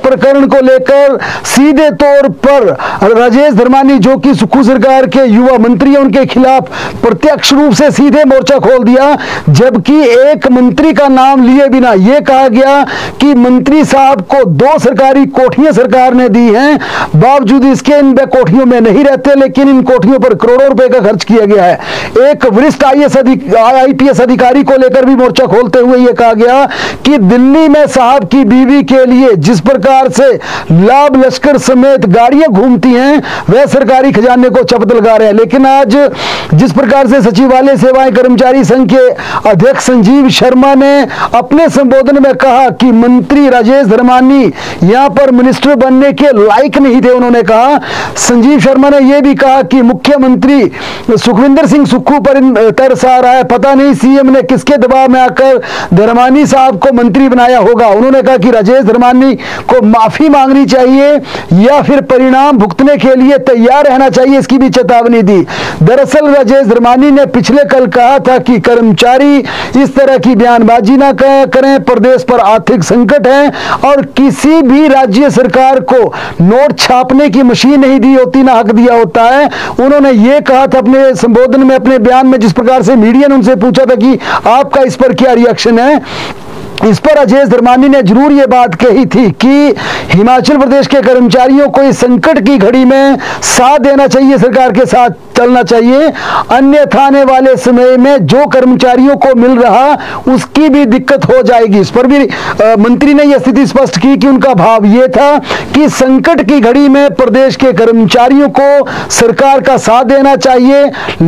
प्रकरण को लेकर सीधे तौर पर राजेश धर्मानी, जो कि सुक्खू सरकार के युवा मंत्री हैं, उनके खिलाफ प्रत्यक्ष रूप से सीधे मोर्चा खोल दिया। जबकि एक मंत्री का नाम लिए बिना यह कहा गया कि मंत्री साहब को 2 सरकारी कोठियां सरकार ने दी हैं, बावजूद इसके इन कोठियों में नहीं रहते, लेकिन इन कोठियों पर करोड़ों रुपए का खर्च किया गया है। एक वरिष्ठ IPS अधिकारी को लेकर भी मोर्चा खोलते हुए यह कहा गया कि दिल्ली में साहब की बीवी के लिए जिस प्रकार से लाभ लश्कर समेत गाड़ियां घूमती हैं, वह सरकारी खजाने को चपत लगा रहे हैं। लेकिन आज जिस प्रकार से सचिवालय सेवाएं कर्मचारी संघ के अध्यक्ष संजीव शर्मा ने अपने संबोधन में कहा कि मंत्री राजेश धर्मानी यहां पर मिनिस्टर बनने के लायक नहीं थे। उन्होंने कहा, संजीव शर्मा ने यह भी कहा कि मुख्यमंत्री सुखविंदर सिंह सुक्खू पर तरस आ रहा है, पता नहीं सीएम ने किसके दबाव में आकर धर्मानी साहब को मंत्री बनाया होगा। उन्होंने कहा कि राजेश धर्मानी को माफी मांगनी चाहिए या फिर परिणाम भुगतने के लिए तैयार रहना चाहिए, इसकी भी चेतावनी दी। दरअसल राजेश धर्मानी ने पिछले कल कहा था कि कर्मचारी इस तरह की बयानबाजी ना करें, प्रदेश पर आर्थिक संकट है और किसी भी राज्य सरकार को नोट छापने की मशीन नहीं दी होती, ना हक दिया होता है। उन्होंने ये कहा था अपने संबोधन में, अपने बयान में, जिस प्रकार से मीडिया ने उनसे पूछा था कि आपका इस पर क्या रिएक्शन है, इस पर राजेश धर्मानी ने जरूर यह बात कही थी कि हिमाचल प्रदेश के कर्मचारियों को इस संकट की घड़ी में साथ देना चाहिए, सरकार के साथ चलना चाहिए, अन्यथा आने वाले समय में जो कर्मचारियों को मिल रहा उसकी भी दिक्कत हो जाएगी। इस पर भी मंत्री ने यह स्थिति स्पष्ट की कि उनका भाव यह था कि संकट की घड़ी में प्रदेश के कर्मचारियों को सरकार का साथ देना चाहिए,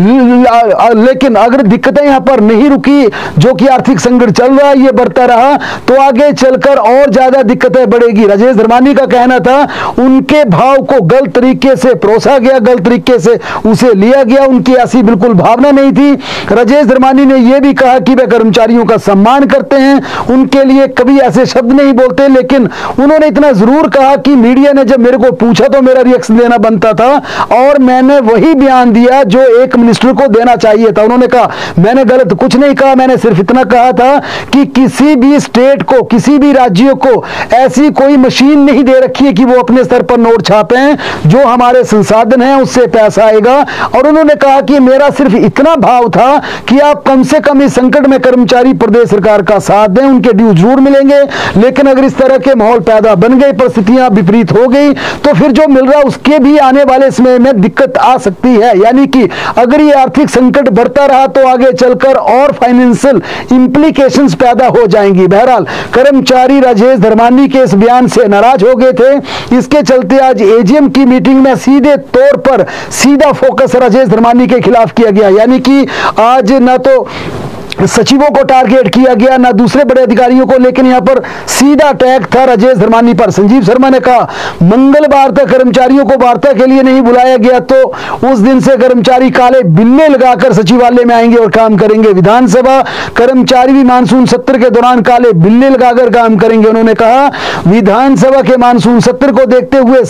लेकिन अगर दिक्कतें यहां पर नहीं रुकी, जो कि आर्थिक संकट चल रहा है ये बढ़ता रहा, तो आगे चलकर और ज्यादा दिक्कतें बढ़ेगी। राजेश धर्मानी का कहना था उनके भाव को गलत तरीके से परोसा गया, गलत तरीके से उसे लिया गया, उनकी ऐसी बिल्कुल भावना नहीं थी। राजेश धर्मानी ने यह भी कहा कि वे कर्मचारियों का सम्मान करते हैं, उनके लिए कभी ऐसे शब्द नहीं बोलते, लेकिन उन्होंने इतना जरूर कहा कि मीडिया ने जब मेरे को पूछा तो मेरा रिएक्शन देना बनता था और मैंने वही बयान दिया जो एक मिनिस्टर को देना चाहिए था। उन्होंने कहा मैंने गलत कुछ नहीं कहा, मैंने सिर्फ इतना कहा था कि किसी भी स्टेट को, किसी भी राज्य को ऐसी कोई मशीन नहीं दे रखी है कि वो अपने स्तर पर नोट छापें, जो हमारे संसाधन हैं उससे पैसा आएगा। और उन्होंने कहा कि मेरा सिर्फ इतना भाव था कि आप कम से कम इस संकट में कर्मचारी प्रदेश सरकार का साथ दें, उनके ड्यू जरूर मिलेंगे, लेकिन अगर इस तरह के माहौल पैदा बन गई, परिस्थितियां विपरीत हो गई, तो फिर जो मिल रहा उसके भी आने वाले समय में दिक्कत आ सकती है। यानी कि अगर ये आर्थिक संकट बढ़ता रहा तो आगे चलकर और फाइनेंशियल इंप्लीकेशंस पैदा हो जाएंगी। बहरहाल कर्मचारी राजेश धर्मानी के इस बयान से नाराज हो गए थे। इसके चलते आज एजीएम की मीटिंग में सीधे तौर पर सीधा फोकस राजेश धर्मानी के खिलाफ किया गया। यानी कि आज ना तो सचिवों को टारगेट किया गया, ना दूसरे बड़े अधिकारियों को, लेकिन यहां पर सीधा अटैक था राजेश धर्मानी पर। संजीव शर्मा ने कहा मंगलवार तक कर्मचारियों को वार्ता के लिए नहीं बुलाया गया तो उस दिन से कर्मचारी काले बिल्ले लगाकर सचिवालय में आएंगे और काम करेंगे। विधानसभा कर्मचारी भी मानसून सत्र के दौरान काले बिल्ले लगाकर काम करेंगे। उन्होंने कहा विधानसभा के मानसून सत्र को देखते हुए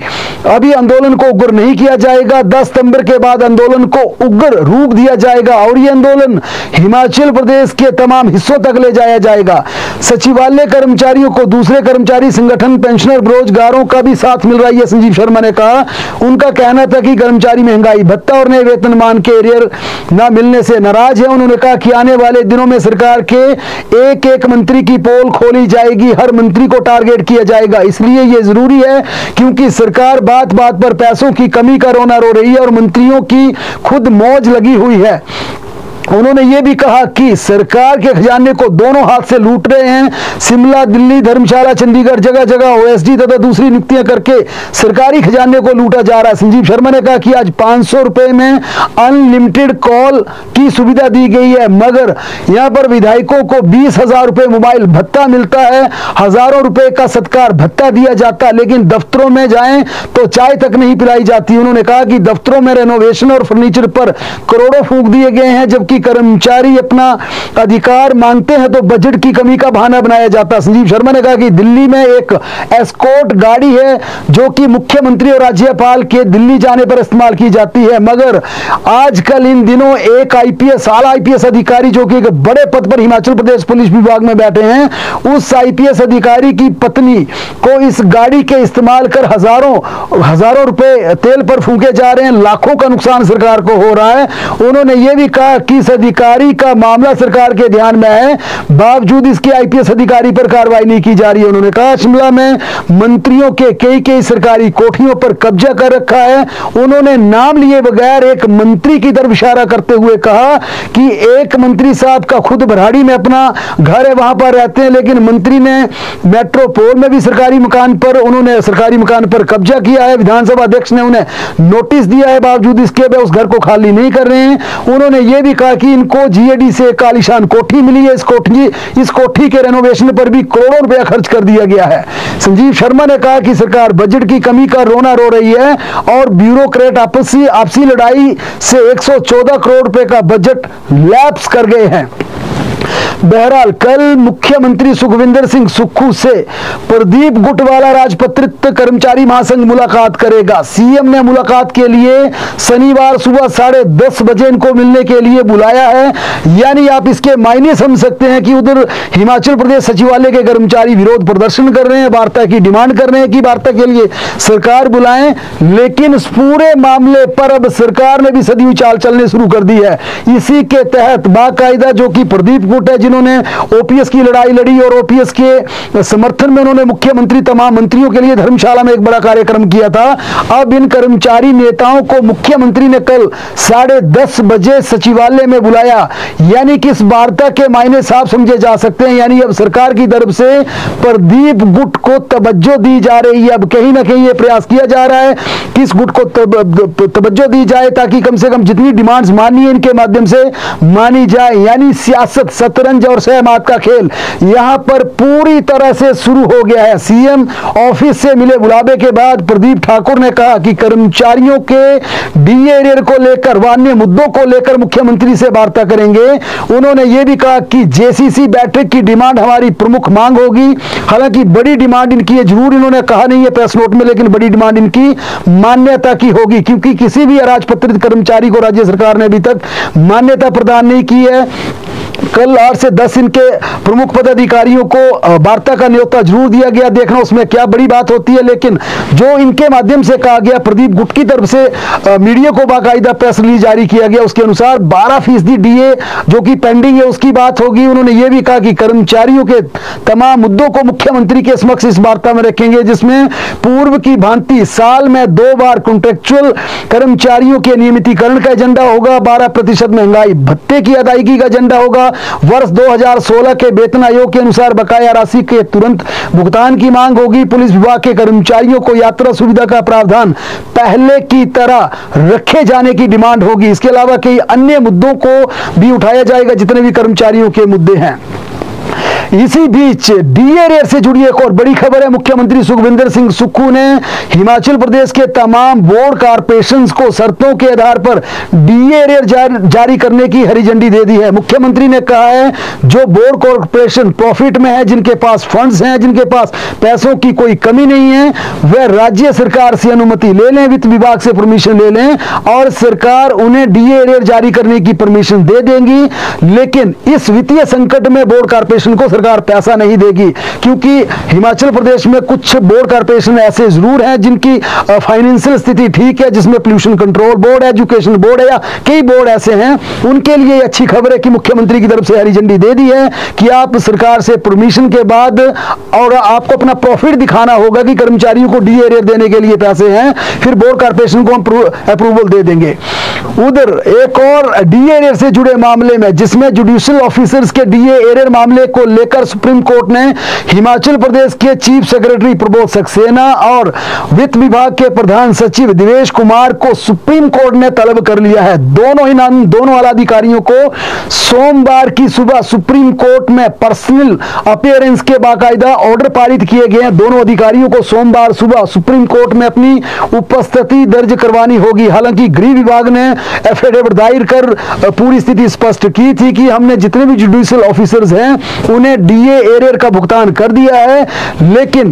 अभी आंदोलन को उग्र नहीं किया जाएगा। 10 सितंबर के बाद आंदोलन को उग्र रूप दिया जाएगा और यह आंदोलन हिमाचल प्रदेश के तमाम हिस्सों तक ले जाया जाएगा। सचिवालय कर्मचारियों को दूसरे कर्मचारी संगठन, पेंशनर, बेरोजगारों का भी साथ मिल रहा है, संजीव शर्मा ने कहा। उनका कहना था कि कर्मचारी महंगाई भत्ता और नए वेतनमान के एरियर न मिलने से नाराज है। उन्होंने कहा कि आने वाले दिनों में सरकार के एक एक मंत्री की पोल खोली जाएगी, हर मंत्री को टारगेट किया जाएगा। इसलिए यह जरूरी है क्योंकि सरकार बात बात पर पैसों की कमी का रोना रो रही है और मंत्रियों की खुद मौज लगी हुई है। उन्होंने ये भी कहा कि सरकार के खजाने को दोनों हाथ से लूट रहे हैं। शिमला, दिल्ली, धर्मशाला, चंडीगढ़, जगह जगह ओएसडी तथा दूसरी नियुक्तियां करके सरकारी खजाने को लूटा जा रहा है। संजीव शर्मा ने कहा कि आज 500 रुपए में अनलिमिटेड कॉल की सुविधा दी गई है, मगर यहां पर विधायकों को 20,000 रुपए मोबाइल भत्ता मिलता है, हजारों रुपए का सत्कार भत्ता दिया जाता है, लेकिन दफ्तरों में जाएं तो चाय तक नहीं पिलाई जाती। उन्होंने कहा कि दफ्तरों में रेनोवेशन और फर्नीचर पर करोड़ों फूंक दिए गए हैं, जबकि कि कर्मचारी अपना अधिकार मांगते हैं तो बजट की कमी का बहाना बनाया जाता है। संजीव शर्मा ने कहा कि दिल्ली में एक एस्कॉर्ट गाड़ी है जो कि मुख्यमंत्री और राज्यपाल के दिल्ली जाने पर इस्तेमाल की जाती है, मगर आजकल इन दिनों एक आला आईपीएस अधिकारी जो कि एक बड़े पद पर हिमाचल प्रदेश पुलिस विभाग में बैठे हैं, उस आईपीएस अधिकारी की पत्नी को इस गाड़ी के इस्तेमाल कर हजारों रुपए तेल पर फूंके जा रहे हैं, लाखों का नुकसान सरकार को हो रहा है। उन्होंने यह भी कहा कि इस अधिकारी का मामला सरकार के ध्यान में है, बावजूद इसके आईपीएस अधिकारी पर कार्रवाई नहीं की जा रही है। उन्होंने कहा शिमला में मंत्रियों के कई सरकारी कोठियों पर कब्जा कर रखा है। उन्होंने नाम लिए बगैर एक मंत्री की तरफ इशारा करते हुए कहा कि एक मंत्री साहब का खुद भराड़ी में अपना घर है, वहां पर रहते हैं, लेकिन मंत्री ने मेट्रोपोल में भी सरकारी मकान पर कब्जा किया है। विधानसभा अध्यक्ष ने उन्हें नोटिस दिया है, बावजूद इसके वे उस घर को खाली नहीं कर रहे हैं। उन्होंने यह भी कहा कि इनको जीएडी से एक आलीशान कोठी मिली है, इस कोठी के रेनोवेशन पर भी करोड़ों रुपया खर्च कर दिया गया है। संजीव शर्मा ने कहा कि सरकार बजट की कमी का रोना रो रही है और ब्यूरोक्रेट आपसी लड़ाई से 114 करोड़ रुपए का बजट लैप्स कर गए हैं। बहरहाल कल मुख्यमंत्री सुखविंदर सिंह सुक्खू से प्रदीप गुटवाला राजपत्रित कर्मचारी महासंघ मुलाकात करेगा। सीएम ने मुलाकात के लिए शनिवार सुबह 10:30 बजे इनको मिलने के लिए बुलाया है। यानी आप इसके मायने समझ सकते हैं कि उधर हिमाचल प्रदेश सचिवालय के कर्मचारी विरोध प्रदर्शन कर रहे हैं, वार्ता की डिमांड कर रहे हैं कि वार्ता के लिए सरकार बुलाएं, लेकिन इस पूरे मामले पर अब सरकार ने भी सदी चाल चलने शुरू कर दी है। इसी के तहत बाकायदा जो कि प्रदीप गुट है, जिन्होंने ओपीएस की लड़ाई लड़ी और ओपीएस के समर्थन में उन्होंने मुख्यमंत्री तमाम मंत्रियों के लिए धर्मशाला में एक बड़ा कार्यक्रम किया था। अब इन कर्मचारी नेताओं को मुख्यमंत्री ने कल 10:30 बजे सचिवालय में बुलाया। यानी कि इस वार्ता के मायने साफ समझे जा सकते हैं, यानी अब सरकार की तरफ से प्रदीप गुट को तवज्जो दी जा रही है। अब कहीं ना कहीं यह प्रयास किया जा रहा है कि इस गुट को तवज्जो दी जाए ताकि कम से कम जितनी डिमांड्स मानी है इनके माध्यम से मानी जाए। यानी सियासत, शतरंज और सहमत का खेल यहां पर पूरी तरह से शुरू हो गया है। सीएम ऑफिस से मिले बुलावे के बाद प्रदीप ठाकुर ने कहा कि कर्मचारियों के डीए एरियर को लेकर व अन्य मुद्दों को लेकर मुख्यमंत्री से वार्ता करेंगे। उन्होंने यह भी कहा कि जेसीसी बैठक की डिमांड हमारी प्रमुख मांग होगी। हालांकि बड़ी डिमांड इनकी है, जरूर इन्होंने कहा नहीं है प्रेस नोट में, लेकिन बड़ी डिमांड इनकी मान्यता की होगी, क्योंकि किसी भी अराजपत्रित कर्मचारी को राज्य सरकार ने अभी तक मान्यता प्रदान नहीं की है। कल 8 से 10 इनके प्रमुख पदाधिकारियों को वार्ता का न्योता जरूर दिया गया, देखना उसमें क्या बड़ी बात होती है। लेकिन जो इनके माध्यम से कहा गया, प्रदीप गुट की तरफ से मीडिया को बाकायदा प्रेस रिलीज जारी किया गया, उसके अनुसार 12% डीए जो कि पेंडिंग है उसकी बात होगी। उन्होंने ये भी कहा कि कर्मचारियों के तमाम मुद्दों को मुख्यमंत्री के समक्ष इस वार्ता में रखेंगे, जिसमें पूर्व की भांति साल में 2 बार कॉन्ट्रेक्चुअल कर्मचारियों के नियमितीकरण का एजेंडा होगा, 12% महंगाई भत्ते की अदायगी का एजेंडा होगा, वर्ष 2016 के वेतन आयोग के अनुसार बकाया राशि के तुरंत भुगतान की मांग होगी। पुलिस विभाग के कर्मचारियों को यात्रा सुविधा का प्रावधान पहले की तरह रखे जाने की डिमांड होगी। इसके अलावा कई अन्य मुद्दों को भी उठाया जाएगा, जितने भी कर्मचारियों के मुद्दे हैं। इसी बीच डीए एरियर से जुड़ी एक और बड़ी खबर है। मुख्यमंत्री सुखविंदर सिंह सुक्खू ने हिमाचल प्रदेश के तमाम बोर्ड कॉर्पोरेशंस को शर्तों के आधार पर डीए एरियर जारी करने की हरी झंडी दे दी है। मुख्यमंत्री ने कहा है जो बोर्ड कॉर्पोरेशन प्रॉफिट में है, जिनके पास फंड्स हैं, जिनके पास पैसों की कोई कमी नहीं है, वह राज्य सरकार से अनुमति ले लें, वित्त विभाग से परमिशन ले लें और सरकार उन्हें डीए एरियर जारी करने की परमिशन दे देंगी। लेकिन इस वित्तीय संकट में बोर्ड कॉर्पोरेशन को सरकार पैसा नहीं देगी, क्योंकि हिमाचल प्रदेश में कुछ बोर्ड कॉर्पोरेशन ऐसे जरूर हैं जिनकी फाइनेंशियल स्थिति ठीक है, जिसमें pollution control board, education board है या कई बोर्ड ऐसे हैं। उनके लिए अच्छी खबर है कि मुख्यमंत्री की तरफ से हरी झंडी दे दी है कि आप सरकार से परमिशन के बाद और आपको अपना प्रॉफिट दिखाना होगा कि कर्मचारियों को डीए एरियर देने के लिए पैसे हैं, फिर बोर्ड कॉर्पोरेशन को हम अप्रूवल दे देंगे। उधर एक और डीए एरियर से जुड़े मामले में, जिसमें जुडिशियल ऑफिसर्स के डीए एरियर मामले को लेकर लेकर सुप्रीम कोर्ट ने हिमाचल प्रदेश के चीफ सेक्रेटरी प्रबोध सक्सेना और वित्त विभाग के प्रधान सचिव देवेश कुमार को सुप्रीम कोर्ट ने तलब कर लिया है। दोनों आला अधिकारियों को सोमवार की सुबह सुप्रीम कोर्ट में पर्सनल अपीयरेंस के बाकायदा ऑर्डर पारित किए गए हैं। दोनों अधिकारियों को सोमवार सुबह सुप्रीम कोर्ट में अपनी उपस्थिति दर्ज करवानी होगी। हालांकि गृह विभाग ने एफिडेविट दायर कर पूरी स्थिति स्पष्ट की थी कि हमने जितने भी जुडिशियल ऑफिसर्स हैं उन्हें डीए एरियर का भुगतान कर दिया है, लेकिन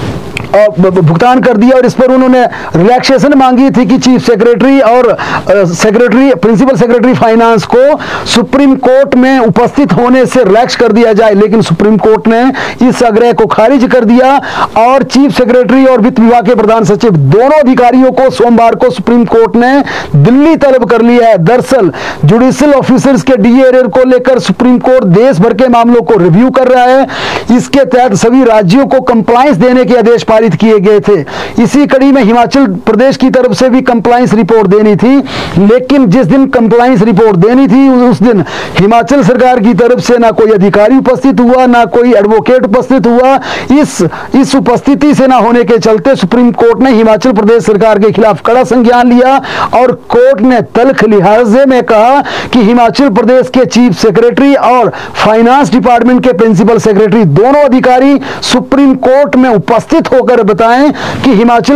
भुगतान कर दिया और इस पर उन्होंने रिलैक्सेशन मांगी थी कि चीफ सेक्रेटरी और प्रिंसिपल सेक्रेटरी फाइनेंस को सुप्रीम कोर्ट में उपस्थित होने से रिलैक्स कर दिया जाए, लेकिन सुप्रीम कोर्ट ने इस आग्रह को खारिज कर दिया और चीफ सेक्रेटरी और वित्त विभाग के प्रधान सचिव दोनों अधिकारियों को सोमवार को सुप्रीम कोर्ट ने दिल्ली तलब कर लिया है। दरअसल जुडिशियल ऑफिसर्स के डीए एरियर को लेकर सुप्रीम कोर्ट देश भर के मामलों को रिव्यू कर रहा है। इसके तहत सभी राज्यों को कंप्लायंस देने के आदेश पारित किए गए थे। इसी कड़ी में हिमाचल प्रदेश की तरफ से भी कंप्लायंस रिपोर्ट देनी थी, लेकिन जिस दिन कंप्लायंस रिपोर्ट देनी थी उस दिन हिमाचल सरकार की तरफ से ना कोई अधिकारी उपस्थित हुआ, ना कोई एडवोकेट उपस्थित हुआ। इस उपस्थिति से ना होने के चलते सुप्रीम कोर्ट ने हिमाचल प्रदेश सरकार के खिलाफ कड़ा संज्ञान लिया और कोर्ट ने तल्ख लिहाजे में कहा कि हिमाचल प्रदेश के चीफ सेक्रेटरी और फाइनेंस डिपार्टमेंट के प्रिंसिपल सेक्रेटरी दोनों अधिकारी सुप्रीम कोर्ट में उपस्थित होकर बताएं कि हिमाचल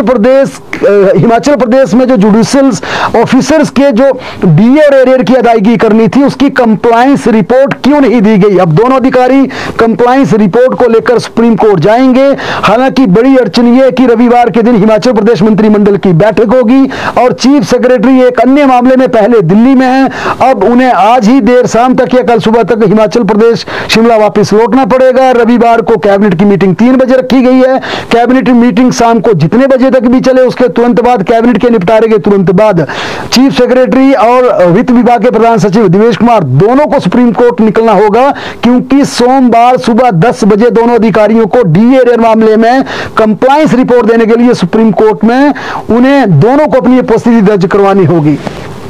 प्रदेश में जो जुडिशियल ऑफिसर्स के जो डीए और एरियर की अदायगी करनी थी उसकी कंप्लायंस रिपोर्ट क्यों नहीं दी गई। अब दोनों अधिकारी कंप्लायंस रिपोर्ट को लेकर सुप्रीम कोर्ट जाएंगे। हालांकि बड़ी अड़चन यह है कि रविवार के दिन हिमाचल प्रदेश मंत्रिमंडल की बैठक होगी और चीफ सेक्रेटरी एक अन्य मामले में पहले दिल्ली में है। अब उन्हें आज ही देर शाम तक या कल सुबह तक हिमाचल प्रदेश शिमला वापस लौटना पड़ेगा। रविवार को कैबिनेट की मीटिंग 3 बजे रखी गई है। कैबिनेट मीटिंग शाम को जितने बजे तक भी चले उसके तुरंत बाद कैबिनेट के निपटारे के तुरंत बाद चीफ सेक्रेटरी और वित्त विभाग के प्रधान सचिव देवेश कुमार दोनों को सुप्रीम कोर्ट निकलना होगा, क्योंकि सोमवार सुबह 10 बजे दोनों अधिकारियों को डीए एरियर मामले में कंप्लायंस रिपोर्ट देने के लिए सुप्रीम कोर्ट में उन्हें दोनों को अपनी उपस्थिति दर्ज करवानी होगी।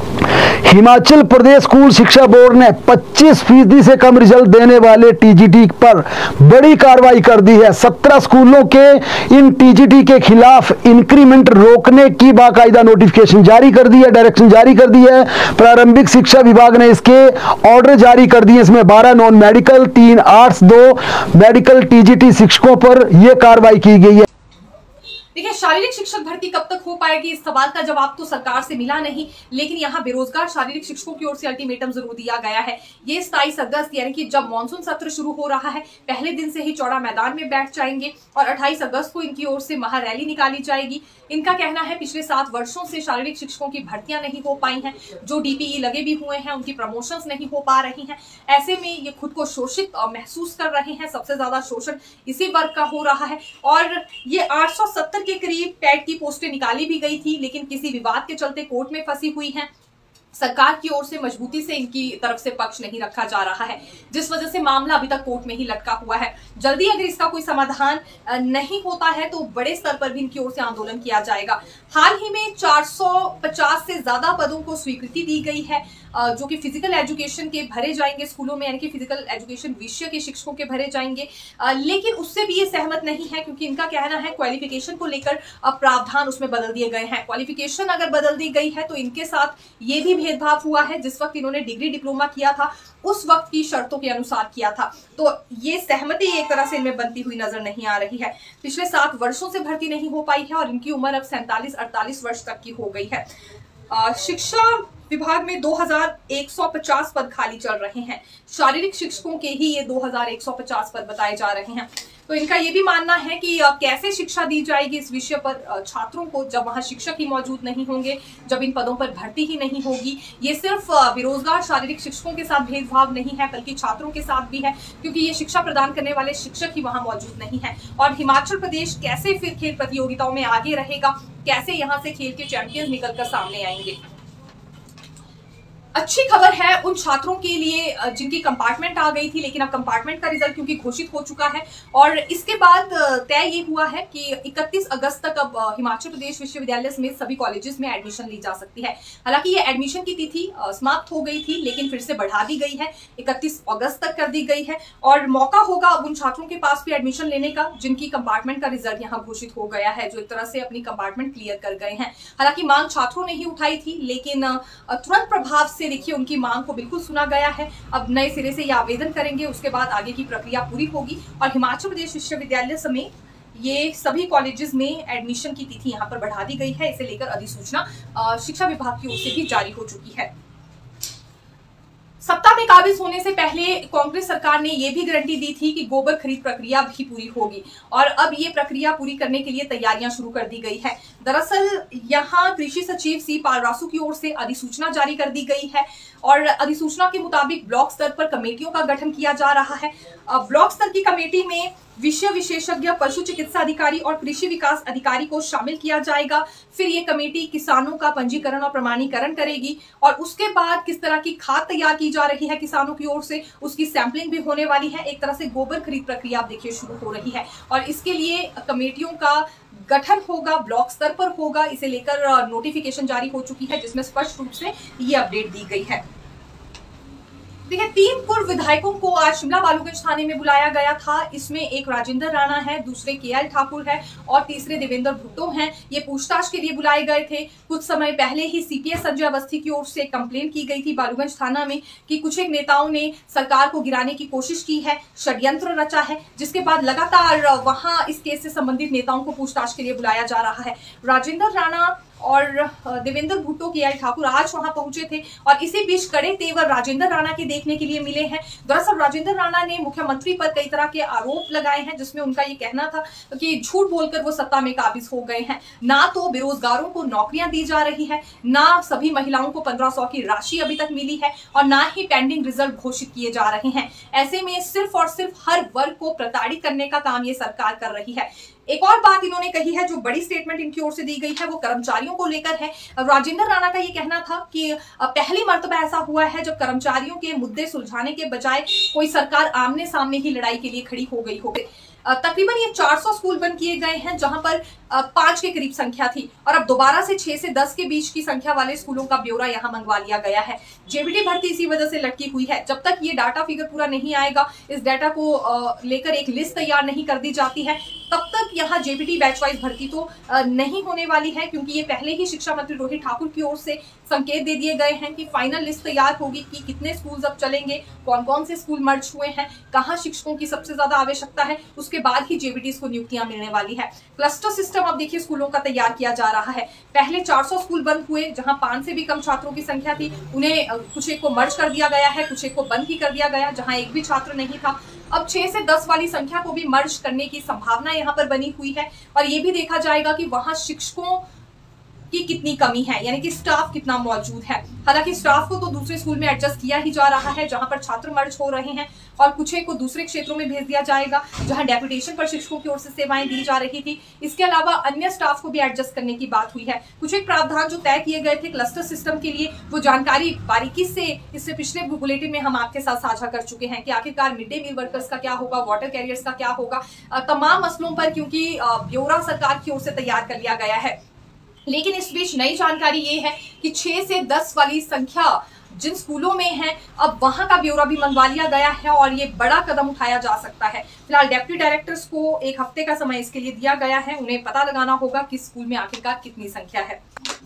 हिमाचल प्रदेश स्कूल शिक्षा बोर्ड ने 25% से कम रिजल्ट देने वाले टीजीटी पर बड़ी कार्रवाई कर दी है। 17 स्कूलों के इन टीजीटी के खिलाफ इंक्रीमेंट रोकने की बाकायदा नोटिफिकेशन जारी कर दी है, डायरेक्शन जारी कर दी है। प्रारंभिक शिक्षा विभाग ने इसके ऑर्डर जारी कर दिए। इसमें 12 non medical, 3 arts, 2 medical TGT शिक्षकों पर यह कार्रवाई की गई है। देखिए, शारीरिक शिक्षक भर्ती कब तक हो पाएगी, इस सवाल का जवाब तो सरकार से मिला नहीं, लेकिन यहाँ बेरोजगार शारीरिक शिक्षकों की ओर से अल्टीमेटम जरूर दिया गया है। ये 27 अगस्त यानी कि जब मानसून सत्र शुरू हो रहा है, पहले दिन से ही चौड़ा मैदान में बैठ जाएंगे और 28 अगस्त को इनकी ओर से महारैली निकाली जाएगी। इनका कहना है पिछले 7 वर्षों से शारीरिक शिक्षकों की भर्तियां नहीं हो पाई हैं, जो डीपीई लगे भी हुए हैं उनकी प्रमोशंस नहीं हो पा रही हैं। ऐसे में ये खुद को शोषित महसूस कर रहे हैं। सबसे ज्यादा शोषण इसी वर्ग का हो रहा है और ये 870 के करीब टेट की पोस्टें निकाली भी गई थी, लेकिन किसी विवाद के चलते कोर्ट में फंसी हुई हैं। सरकार की ओर से मजबूती से इनकी तरफ से पक्ष नहीं रखा जा रहा है, जिस वजह से मामला अभी तक कोर्ट में ही लटका हुआ है। जल्दी अगर इसका कोई समाधान नहीं होता है तो बड़े स्तर पर भी इनकी ओर से आंदोलन किया जाएगा। हाल ही में 450 से ज्यादा पदों को स्वीकृति दी गई है, जो कि फिजिकल एजुकेशन के भरे जाएंगे स्कूलों में, यानी कि फिजिकल एजुकेशन विषय के शिक्षकों के भरे जाएंगे। लेकिन उससे भी ये सहमत नहीं है, क्योंकि इनका कहना है क्वालिफिकेशन को लेकर प्रावधान उसमें बदल दिए गए हैं। क्वालिफिकेशन अगर बदल दी गई है तो इनके साथ ये भी भेदभाव हुआ है। जिस वक्त इन्होंने डिग्री डिप्लोमा किया था उस वक्त की शर्तों के अनुसार किया था, तो ये सहमति एक तरह से इनमें बनती हुई नजर नहीं आ रही है। पिछले 7 वर्षों से भर्ती नहीं हो पाई है और इनकी उम्र अब 47-48 वर्ष तक की हो गई है। शिक्षा विभाग में 2150 पद खाली चल रहे हैं। शारीरिक शिक्षकों के ही ये 2150 पद बताए जा रहे हैं। तो इनका ये भी मानना है कि कैसे शिक्षा दी जाएगी इस विषय पर छात्रों को, जब वहां शिक्षक ही मौजूद नहीं होंगे, जब इन पदों पर भर्ती ही नहीं होगी। ये सिर्फ बेरोजगार शारीरिक शिक्षकों के साथ भेदभाव नहीं है, बल्कि छात्रों के साथ भी है, क्योंकि ये शिक्षा प्रदान करने वाले शिक्षक ही वहां मौजूद नहीं है। और हिमाचल प्रदेश कैसे फिर खेल प्रतियोगिताओं में आगे रहेगा, कैसे यहाँ से खेल के चैंपियन निकलकर सामने आएंगे। अच्छी खबर है उन छात्रों के लिए जिनकी कंपार्टमेंट आ गई थी, लेकिन अब कंपार्टमेंट का रिजल्ट क्योंकि घोषित हो चुका है और इसके बाद तय ये हुआ है कि 31 अगस्त तक अब हिमाचल प्रदेश विश्वविद्यालय समेत सभी कॉलेजेस में एडमिशन ली जा सकती है। हालांकि ये एडमिशन की तिथि समाप्त हो गई थी, लेकिन फिर से बढ़ा दी गई है, 31 अगस्त तक कर दी गई है और मौका होगा अब उन छात्रों के पास भी एडमिशन लेने का जिनकी कंपार्टमेंट का रिजल्ट यहाँ घोषित हो गया है, जो एक तरह से अपनी कंपार्टमेंट क्लियर कर गए हैं। हालांकि मांग छात्रों ने ही उठाई थी, लेकिन तुरंत प्रभाव से देखिए उनकी मांग को बिल्कुल सुना गया है। अब नए सिरे से ये आवेदन करेंगे, उसके बाद आगे की प्रक्रिया पूरी होगी और हिमाचल प्रदेश विश्वविद्यालय समेत ये सभी कॉलेजेस में एडमिशन की तिथि यहां पर बढ़ा दी गई है। इसे लेकर अधिसूचना शिक्षा विभाग की ओर से भी जारी हो चुकी है। सत्ता में काबिज होने से पहले कांग्रेस सरकार ने यह भी गारंटी दी थी कि गोबर खरीद प्रक्रिया भी पूरी होगी और अब ये प्रक्रिया पूरी करने के लिए तैयारियां शुरू कर दी गई है। दरअसल यहां कृषि सचिव सी पालरासु की ओर से अधिसूचना जारी कर दी गई है और अधिसूचना के मुताबिक ब्लॉक स्तर पर कमेटियों का गठन किया जा रहा है। ब्लॉक स्तर की कमेटी में विषय विशेषज्ञ, पशु चिकित्सा अधिकारी और कृषि विकास अधिकारी को शामिल किया जाएगा। फिर ये कमेटी किसानों का पंजीकरण और प्रमाणीकरण करेगी और उसके बाद किस तरह की खाद तैयार की जा रही है किसानों की ओर से, उसकी सैंपलिंग भी होने वाली है। एक तरह से गोबर खरीद प्रक्रिया आप देखिए शुरू हो रही है और इसके लिए कमेटियों का गठन होगा, ब्लॉक स्तर पर होगा। इसे लेकर नोटिफिकेशन जारी हो चुकी है जिसमें स्पष्ट रूप से ये अपडेट दी गई है। देखिए 3 पूर्व विधायकों को आज शिमला बालूगंज थाने में बुलाया गया था। इसमें एक राजेंद्र राणा है, दूसरे केएल ठाकुर है और तीसरे देवेंद्र भुट्टो हैं। ये पूछताछ के लिए बुलाए गए थे। कुछ समय पहले ही सीपीएस संजय अवस्थी की ओर से कंप्लेंट की गई थी बालूगंज थाना में कि कुछ एक नेताओं ने सरकार को गिराने की कोशिश की है, षड्यंत्र रचा है, जिसके बाद लगातार वहां इस केस से संबंधित नेताओं को पूछताछ के लिए बुलाया जा रहा है। राजेंद्र राणा और देवेंद्र भुट्टो, केएल ठाकुर आज वहां पहुंचे थे और इसी बीच कड़े तेवर राजेंद्र राणा के देखने के लिए मिले हैं। दरअसल राजेंद्र राणा ने मुख्यमंत्री पर कई तरह के आरोप लगाए हैं, जिसमें उनका ये कहना था कि झूठ बोलकर वो सत्ता में काबिज हो गए हैं। ना तो बेरोजगारों को नौकरियां दी जा रही है, ना सभी महिलाओं को 1500 की राशि अभी तक मिली है और ना ही पेंडिंग रिजल्ट घोषित किए जा रहे हैं। ऐसे में सिर्फ और सिर्फ हर वर्ग को प्रताड़ित करने का काम ये सरकार कर रही है। एक और बात इन्होंने कही है, जो बड़ी स्टेटमेंट इनकी ओर से दी गई है, वो कर्मचारियों को लेकर है। राजेंद्र राणा का ये कहना था कि पहली मर्तबा ऐसा हुआ है जब कर्मचारियों के मुद्दे सुलझाने के बजाय कोई सरकार आमने सामने ही लड़ाई के लिए खड़ी हो गई हो। तकरीबन ये 400 स्कूल बंद किए गए हैं, जहां पर 5 के करीब संख्या थी और अब दोबारा से 6 से 10 के बीच की संख्या वाले स्कूलों का ब्यौरा यहां मंगवा लिया गया है। जेबीटी भर्ती इसी वजह से लटकी हुई है। जब तक ये डाटा फिगर पूरा नहीं आएगा, इस डाटा को लेकर एक लिस्ट तैयार नहीं कर दी जाती है, तब तक यहाँ जेबीटी बैच वाइज भर्ती तो नहीं होने वाली है, क्योंकि ये पहले ही शिक्षा मंत्री रोहित ठाकुर की ओर से संकेत दे दिए गए हैं कि फाइनल लिस्ट तैयार होगी कि कितने स्कूल अब चलेंगे, कौन कौन से स्कूल मर्ज हुए हैं, कहाँ शिक्षकों की सबसे ज्यादा आवश्यकता है, उसके बाद ही जेबीटीज को नियुक्तियां मिलने वाली है। क्लस्टर सिस्टम अब देखिए स्कूलों का तैयार किया जा रहा है। पहले 400 स्कूल बंद हुए, जहां 5 से भी कम छात्रों की संख्या थी, उन्हें कुछ एक को मर्ज कर दिया गया है, कुछ एक को बंद ही कर दिया गया, जहां एक भी छात्र नहीं था। अब 6 से 10 वाली संख्या को भी मर्ज करने की संभावना यहां पर बनी हुई है और ये भी देखा जाएगा कि वहां शिक्षकों की कितनी कमी है, यानी कि स्टाफ कितना मौजूद है। हालांकि स्टाफ को तो दूसरे स्कूल में एडजस्ट किया ही जा रहा है, जहां पर छात्र मर्ज हो रहे हैं और कुछ एक को दूसरे क्षेत्रों में भेज दिया जाएगा, जहां डेपुटेशन पर शिक्षकों की ओर से सेवाएं दी जा रही थी। इसके अलावा अन्य स्टाफ को भी एडजस्ट करने की बात हुई है। कुछ एक प्रावधान जो तय किए गए थे क्लस्टर सिस्टम के लिए, वो जानकारी बारीकी से इससे पिछले बुलेटिन में हम आपके साथ साझा कर चुके हैं कि आखिरकार मिड डे मील वर्कर्स का क्या होगा, वाटर कैरियर्स का क्या होगा, तमाम मसलों पर क्योंकि ब्यौरा सरकार की ओर से तैयार कर लिया गया है। लेकिन इस बीच नई जानकारी ये है कि 6 से 10 वाली संख्या जिन स्कूलों में है, अब वहां का ब्यौरा भी मंगवा लिया गया है और ये बड़ा कदम उठाया जा सकता है। फिलहाल डेप्यूटी डायरेक्टर्स को 1 हफ्ते का समय इसके लिए दिया गया है। उन्हें पता लगाना होगा कि स्कूल में आखिरकार कितनी संख्या है।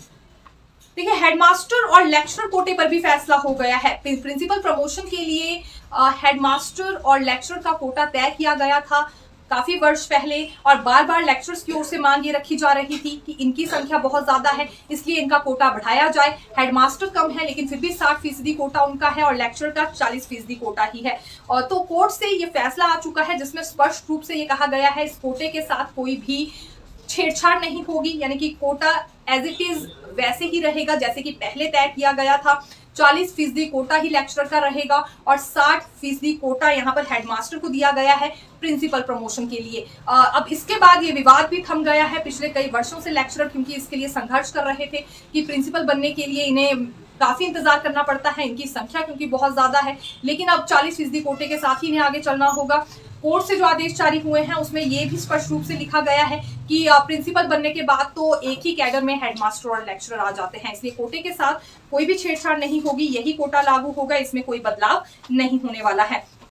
देखिए हेडमास्टर और लेक्चरर कोटे पर भी फैसला हो गया है। प्रिंसिपल प्रमोशन के लिए हेडमास्टर और लेक्चरर का कोटा तय किया गया था काफी वर्ष पहले और बार बार लेक्चरर्स की ओर से मांग ये रखी जा रही थी कि इनकी संख्या बहुत ज्यादा है, इसलिए इनका कोटा बढ़ाया जाए। हेडमास्टर कम है, लेकिन फिर भी 60% कोटा उनका है और लेक्चरर का 40% कोटा ही है। और तो कोर्ट से ये फैसला आ चुका है, जिसमें स्पष्ट रूप से ये कहा गया है इस कोटे के साथ कोई भी छेड़छाड़ नहीं होगी, यानी कि कोटा एज इट इज वैसे ही रहेगा जैसे कि पहले तय किया गया था। 40% कोटा ही लेक्चरर का रहेगा और 60% कोटा यहाँ पर हेडमास्टर को दिया गया है प्रिंसिपल प्रमोशन के लिए। अब इसके बाद ये विवाद भी थम गया है। पिछले कई वर्षों से लेक्चरर क्योंकि इसके लिए संघर्ष कर रहे थे कि प्रिंसिपल बनने के लिए इन्हें काफी इंतजार करना पड़ता है इनकी संख्या क्योंकि बहुत ज्यादा है, लेकिन अब 40% कोटे के साथ ही इन्हें आगे चलना होगा। कोर्ट से जो आदेश जारी हुए हैं उसमें यह भी स्पष्ट रूप से लिखा गया है कि प्रिंसिपल बनने के बाद तो एक ही कैडर में हेडमास्टर और लेक्चरर आ जाते हैं, इसलिए कोटे के साथ कोई भी छेड़छाड़ नहीं होगी, यही कोटा लागू होगा, इसमें कोई बदलाव नहीं होने वाला है।